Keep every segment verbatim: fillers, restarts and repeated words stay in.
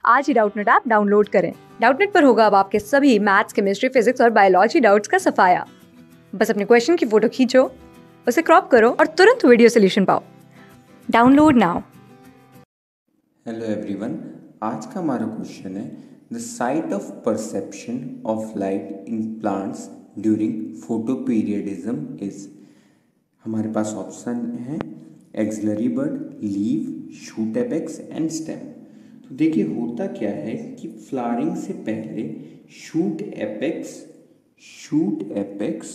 आज ही Doubtnut app download करें। डाउटनेट पर होगा अब आपके सभी मैथ्स, केमिस्ट्री, फिजिक्स और बायोलॉजी डाउट्स का सफाया। बस अपने क्वेश्चन की फोटो खींचो, उसे क्रॉप करो और तुरंत वीडियो सोल्यूशन पाओ। Download now. हेलो एवरीवन, आज का हमारा क्वेश्चन है the site of perception of light in plants during photoperiodism is. हमारे पास ऑप्शन है axillary bud, leave, shoot apex and stem. तो देखिए होता क्या है कि फ्लावरिंग से पहले shoot apex shoot apex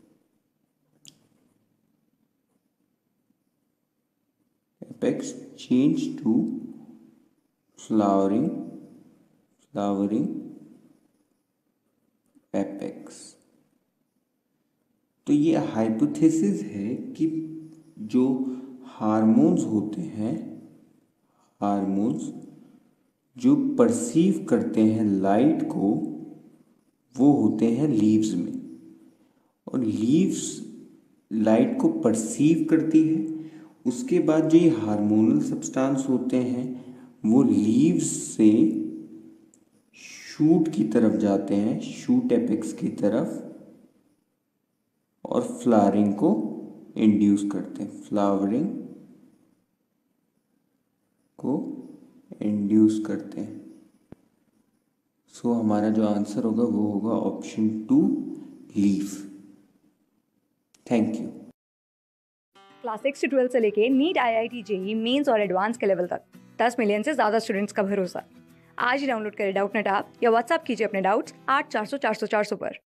apex change to flowering flowering apex. तो ये हाइपोथेसिस है कि जो हार्मोन्स होते हैं हार्मोन्स जो परसीव करते हैं लाइट को, वो होते हैं लीव्स में, और लीव्स लाइट को परसीव करती है। उसके बाद जो ये हार्मोनल सब्सटेंस होते हैं वो लीव्स से शूट की तरफ जाते हैं, शूट एपेक्स की तरफ, और फ्लावरिंग को इंड्यूस करते हैं, फ्लावरिंग को इंड्यूस करते हैं। सो so, हमारा जो आंसर होगा वो होगा option two, leaf. Thank you. Class six से ट्वेल्थ से लेके NEET, I I T, JEE Mains और एडवांस के लेवल तक दस मिलियन से ज्यादा स्टूडेंट्स का भरोसा। आज ही डाउनलोड करें डाउटनेट ऐप या व्हाट्सएप कीजिए अपने डाउट्स आठ चार सौ चार सौ चार सौ पर।